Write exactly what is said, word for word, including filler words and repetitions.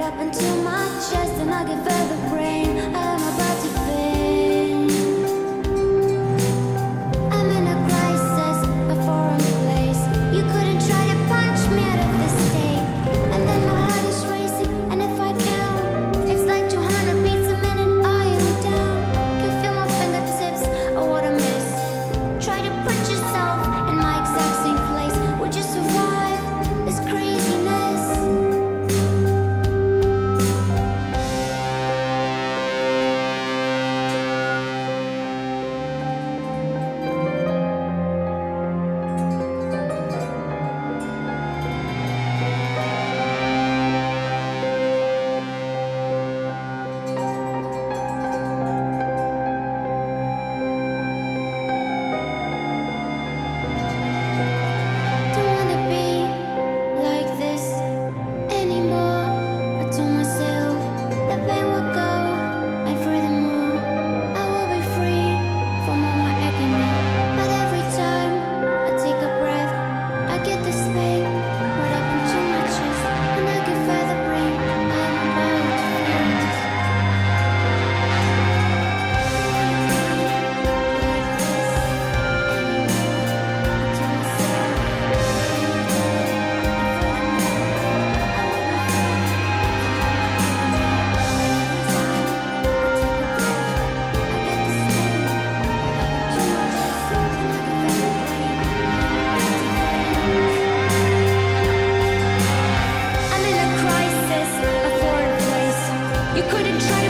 up into my chest and I can feel the brain. I'm about to faint. I'm in a crisis, a foreign place. You couldn't try to punch me out of this state. And then my heart is racing, and if I count, it's like two hundred beats a minute. I am down. Can feel my fingertips, oh what a miss. Try to put yourself in my exact same place. Would you survive this craziness? Don't wanna be like this anymore. I told myself the pain would go, and furthermore, I will be free from all my agony. But every time I take a breath, I get this pain right up into my chest, and I can feel the brain. I am about to faint. I'm in a crisis, a foreign place. You couldn't try